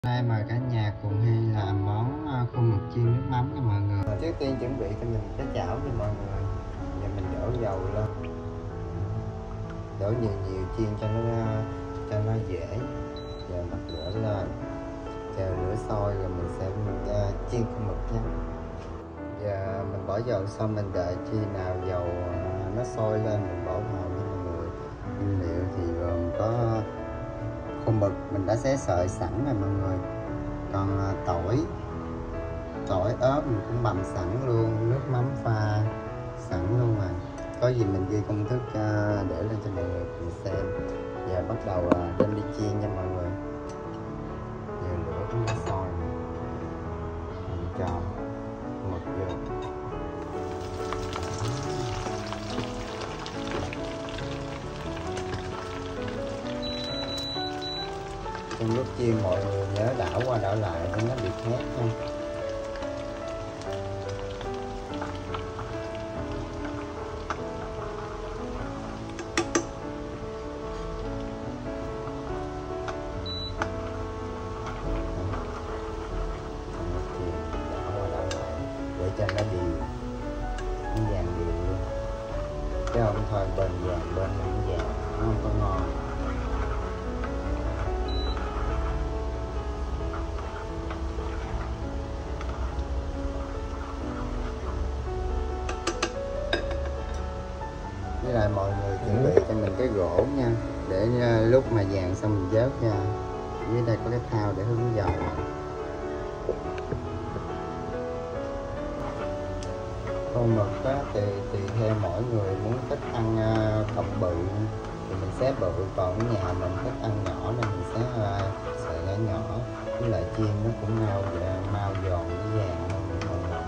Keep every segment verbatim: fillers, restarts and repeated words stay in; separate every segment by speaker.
Speaker 1: Đây mời cả nhà cùng Hy làm món khô mực chiên nước mắm nha mọi người. Trước tiên chuẩn bị cho mình cái chảo nha mọi người. Giờ mình đổ dầu lên, đổ nhiều nhiều chiên cho nó cho nó dễ. Giờ bật lửa lên, chờ lửa sôi rồi mình sẽ uh, chiên khô mực nha. Giờ mình bỏ dầu xong mình đợi khi nào dầu uh, nó sôi lên mình bỏ vào nha mọi người. Nguyên liệu thì gồm có khô mực mình đã xé sợi sẵn rồi mọi người, còn tỏi tỏi ớt mình cũng bằm sẵn luôn, nước mắm pha sẵn luôn rồi. Có gì mình ghi công thức để lên cho mọi người cùng xem. Giờ bắt đầu đem đi chiên nha mọi người. Giờ lửa cũng đã sôi, mình cho mực vô. Trong lúc chiên mọi người nhớ đảo qua đảo lại cho nó bị khét nha. Để cho nó đều, nó vàng đều luôn, chứ không thôi bên vàng bên không vàng nó không có ngon. Với lại mọi người chuẩn bị cho mình cái gỗ nha, để lúc mà vàng xong mình vớt ra. Dưới đây có cái thao để hứng dầu. Khô mực á, thì tùy theo mỗi người muốn thích ăn cọng bự thì mình xé bự, còn ở nhà mình thích ăn nhỏ nên mình xé sợi nhỏ nhỏ. Với lại chiên nó cũng mau mau giòn với vàng hơn mọi người.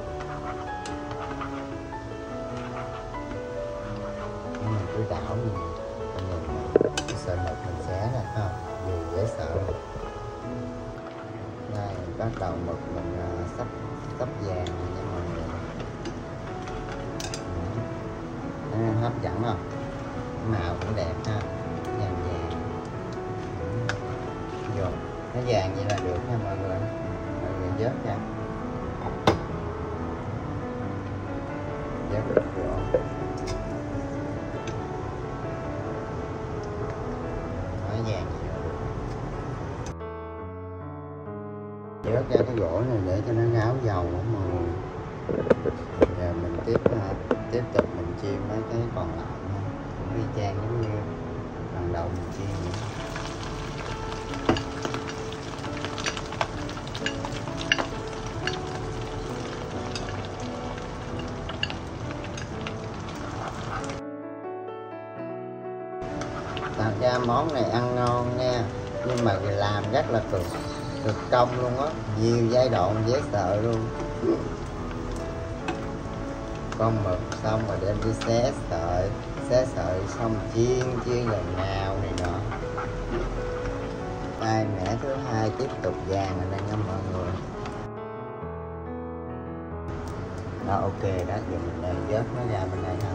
Speaker 1: Mình cứ đảo như vậy, nhìn cái sợi mực mình xé ra ha, vừa dễ sợ. Đây bắt đầu mực mình sắp sắp vàng nha mọi người. À, hấp dẫn không? Màu cũng đẹp ha, vàng vàng. Rồi, nó vàng vậy là được nha mọi người. Mọi người vớt ra, vớt được rồi. Nó vàng vậy là được. Vớt ra cái gỗ này để cho nó ráo dầu của mọi người. Giờ mình tiếp tiếp tục mình chiên mấy cái còn lại nha, cũng y chang giống như lần đầu mình chiên vậy. Thật ra món này ăn ngon nha, nhưng mà làm rất là cực cực công luôn á, nhiều giai đoạn dễ sợ luôn. Con mực xong rồi đem đi xé sợi, xé sợi xong chiên chiên lần nào này nọ. Đây mẻ thứ hai tiếp tục vàng rồi đây nha mọi người. Đó ok đó, giờ mình đang vớt nó ra bên đây ha.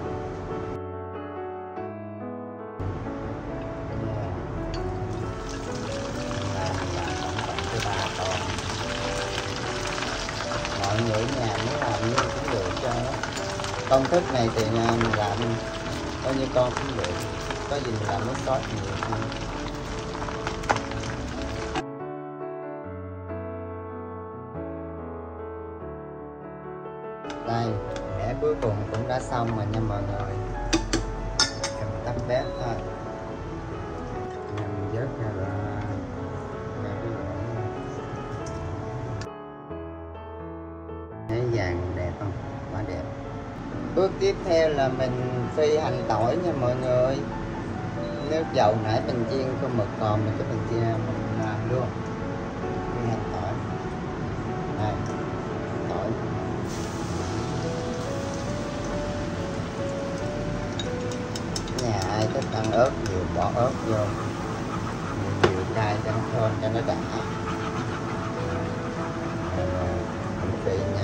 Speaker 1: Mọi người ở nhà muốn làm như cũng được cho đó. Công thức này thì mình làm bao nhiêu con cũng được, có gì mình làm nước sốt nhiều hơn. Đây mẻ cuối cùng cũng đã xong rồi nha mọi người. Mình tắt bếp thôi. Mình vớt ra rồi. Thấy vàng đẹp không? Quá đẹp. Bước tiếp theo là mình phi hành tỏi nha mọi người. Nước dầu nãy mình chiên khô mực còn mình cho mình chia mình làm luôn. Phi hành tỏi. Đây, tỏi. Nhà ai thích ăn ớt nhiều bỏ ớt vô. Nhiều, nhiều cay cho nó thơm cho nó đã. Mình phi nha.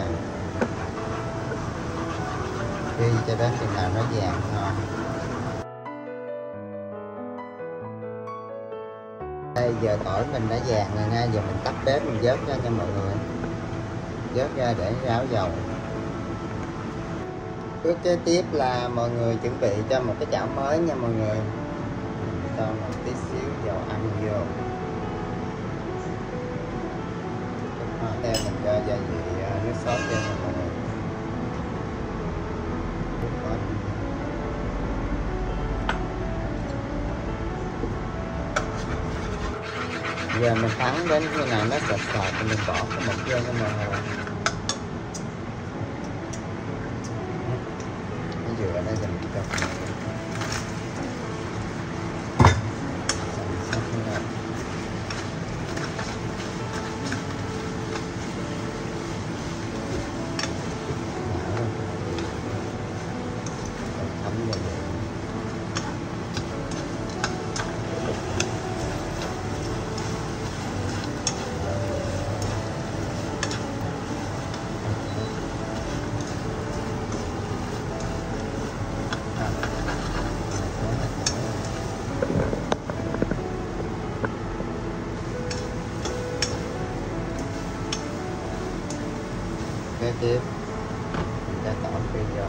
Speaker 1: Phi cho đến chừng nào nó vàng ngon. Đây giờ tỏi mình đã vàng rồi nha, giờ mình tắt bếp mình vớt ra nha mọi người, vớt ra để ráo dầu. Bước kế tiếp là mọi người chuẩn bị cho một cái chảo mới nha mọi người. Mình cho một tí xíu dầu ăn vô. Tiếp theo mình cho gia vị nước sốt vô nha mọi người. Giờ mình thắng đến khi nào nó sệt sệt thì mình bỏ cái mực vô nha mọi người. Cái dừa nó dần cho kế tiếp mình cho tỏi phi vô.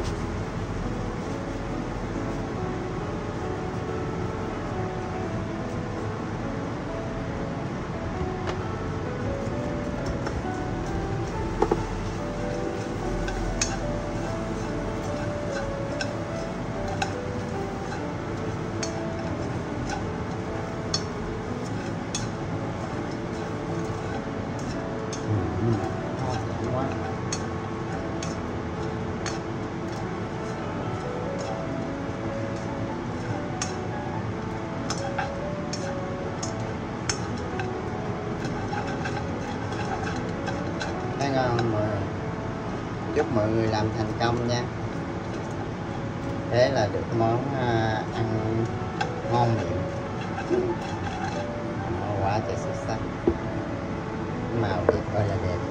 Speaker 1: Thấy ngon mọi người. Chúc mọi người làm thành công nha. Thế là được món ăn ngon miệng, quá trời xuất sắc, màu đẹp ơi là đẹp.